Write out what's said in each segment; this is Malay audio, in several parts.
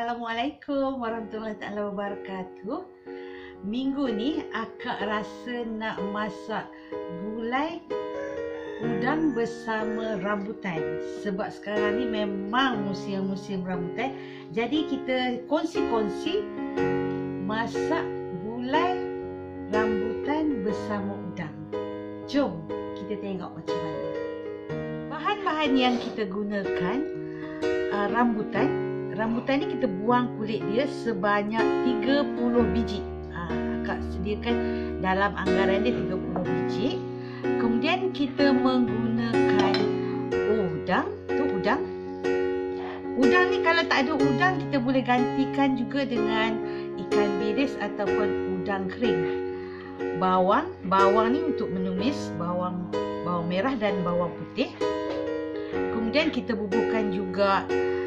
Assalamualaikum warahmatullahi taala wabarakatuh. Minggu ni akak rasa nak masak gulai udang bersama rambutan. Sebab sekarang ni memang musim rambutan. Jadi kita kongsi-kongsi masak gulai rambutan bersama udang. Jom kita tengok macam mana. Bahan-bahan yang kita gunakan, Rambutan ni kita buang kulit dia sebanyak 30 biji. Akak sediakan dalam anggaran dia 30 biji. Kemudian kita menggunakan udang. Udang ni kalau tak ada udang, kita boleh gantikan juga dengan ikan bilis ataupun udang kering. Bawang ni untuk menumis, bawang merah dan bawang putih. Kemudian kita bubuhkan juga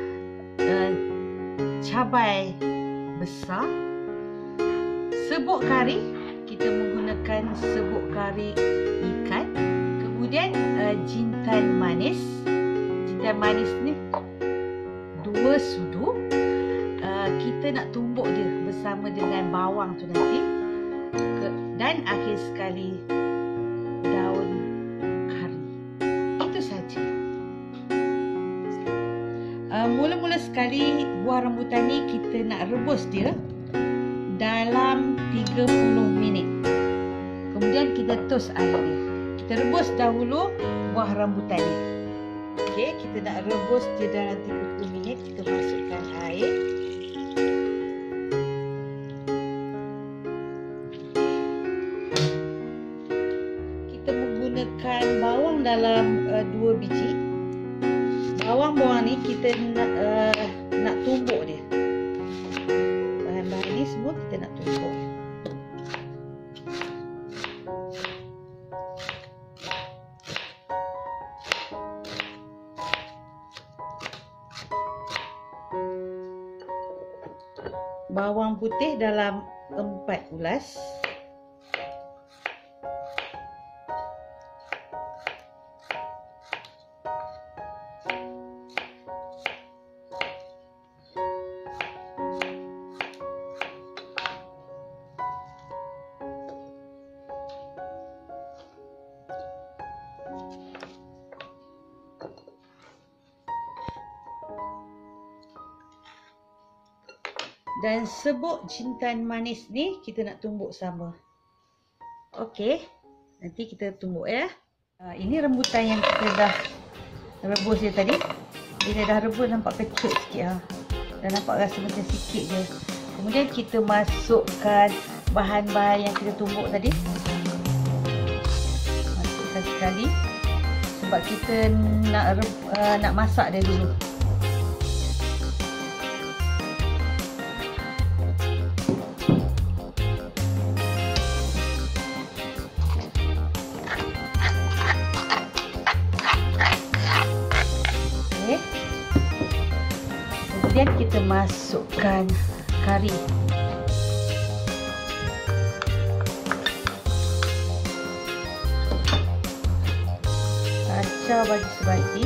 cabai besar, serbuk kari, kita menggunakan serbuk kari ikan. Kemudian jintan manis ni 2 sudu. Kita nak tumbuk dia bersama dengan bawang tu nanti. Dan akhir sekali daun kari. Itu saja. Mula-mula sekali buah rambutan ni kita nak rebus dia dalam 30 minit. Kemudian kita tos air dia. Kita rebus dahulu buah rambutan ni. Okey, kita nak rebus dia dalam 30 minit. Kita masukkan air. Kita menggunakan bawang dalam 2 biji. Bawang ni kita nak tumbuk dia. Bahan-bahan ni semua kita nak tumbuk. Bawang putih dalam 4 ulas. Dan serbuk jintan manis ni kita nak tumbuk sama. Okey, nanti kita tumbuk ya. Ini rambutan yang kita dah rebus dia tadi. Bila dah rebus nampak kecut sikit. Dan nampak rasa macam sikit je. Kemudian kita masukkan bahan-bahan yang kita tumbuk tadi. Masukkan sekali. Sebab kita nak masak dia dulu. Kemudian kita masukkan kari. Kacau bagi sebati.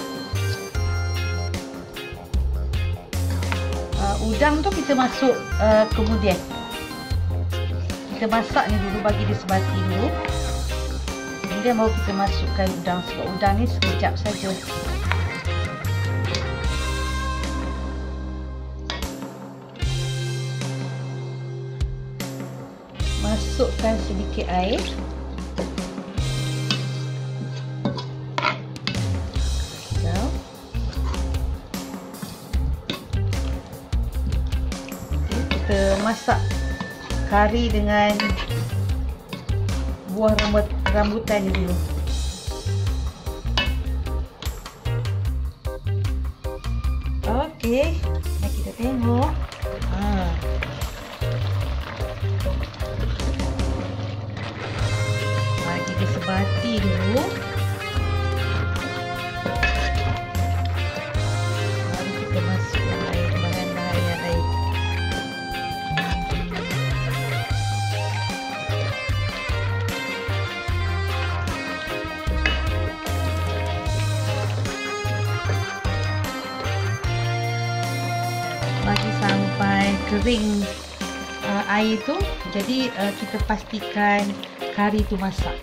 Udang tu kita masuk kemudian. Kita masak ni dulu, bagi dia sebati dulu. Kemudian baru kita masukkan udang. Sebab udang ni sekejap saja. Masukkan sedikit air. Kita masak kari dengan buah rambutan ni dulu. Okey, mari kita tengok. Bagi sebati dulu. Baru kita masukkan bahan-bahan yang lain. bagi saya kering air tu. Jadi kita pastikan kari tu masak.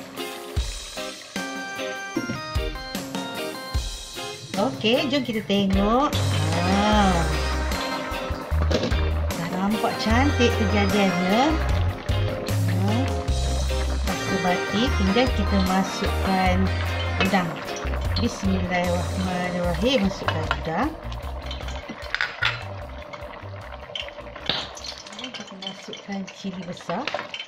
Okey, jom kita tengok. Dah nampak cantik kejadiannya. Sebati, tinggal kita masukkan udang. Bismillahirrahmanirrahim. Masukkan udang. Dan kita masukkan cili besar.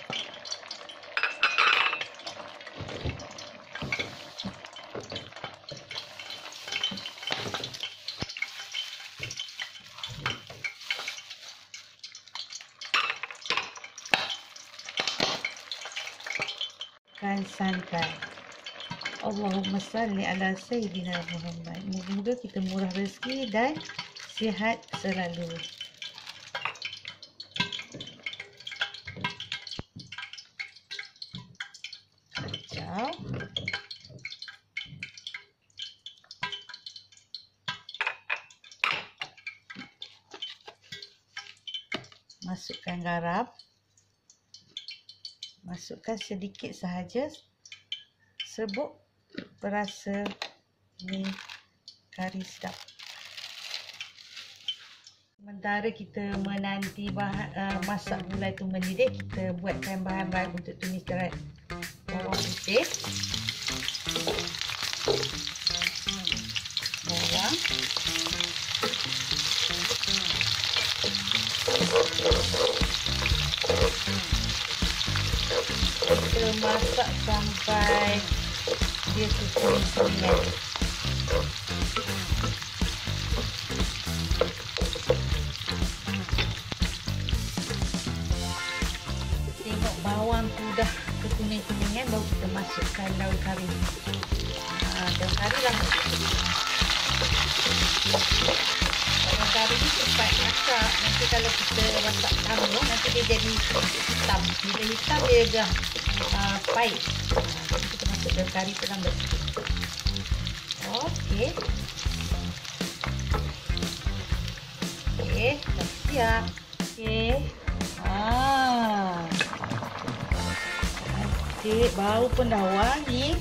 Santan. Allahumma salli ala Sayyidina Muhammad. Moga-moga kita murah rezeki dan sihat selalu. Kacau. Masukkan garam. Masukkan sedikit sahaja serbuk berasa ni kari sedap. Sementara kita menanti masak gulai tu mendidih, kita buatkan bahan-bahan untuk tumis darat. Bawang putih, bawang, kita masak sampai dia kuning-kuning. Tengok bawang tu dah kuning-kuningan, baru kita masukkan daun kari. Daun kari lah. Daun kari ni cepat masak. Nanti kalau kita masak tanggung, nanti dia jadi hitam. Bila hitam dia dah pahit. Jadi kita masuk daun kari tu lambat sikit. Okey. Okey, dah siap. Okey. Cantik, bau pun dah wangi.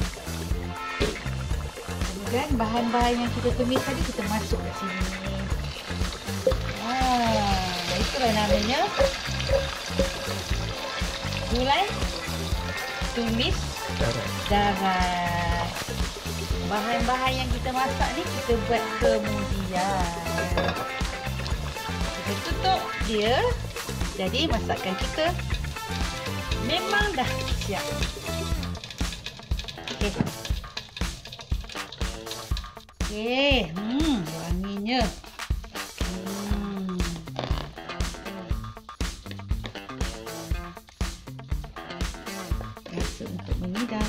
Kemudian bahan-bahan yang kita tumis tadi kita masuk kat sini. Itulah namanya gulai tumis darat. Bahan-bahan yang kita masak ni kita buat kemudian. Kita tutup dia. Jadi masakan kita memang dah siap. Okey. Okey, wanginya. Biasa untuk mengidam.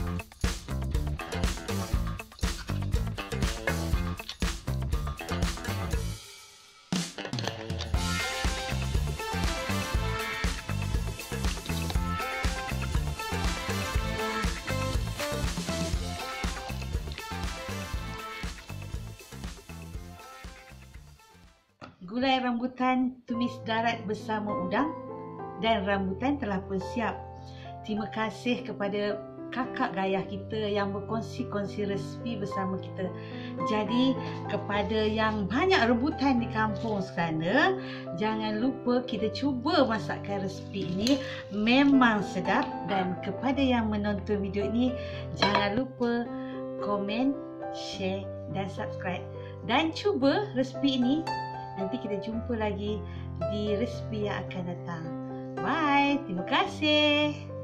Gulai rambutan tumis darat bersama udang dan rambutan telah pun siap. Terima kasih kepada kakak gayah kita yang berkongsi-kongsi resipi bersama kita. Jadi kepada yang banyak rebutan di kampung sana, jangan lupa kita cuba masakkan resipi ini, memang sedap. Dan kepada yang menonton video ini, jangan lupa komen, share dan subscribe. Dan cuba resipi ini. Nanti kita jumpa lagi di resipi yang akan datang. Bye. Terima kasih.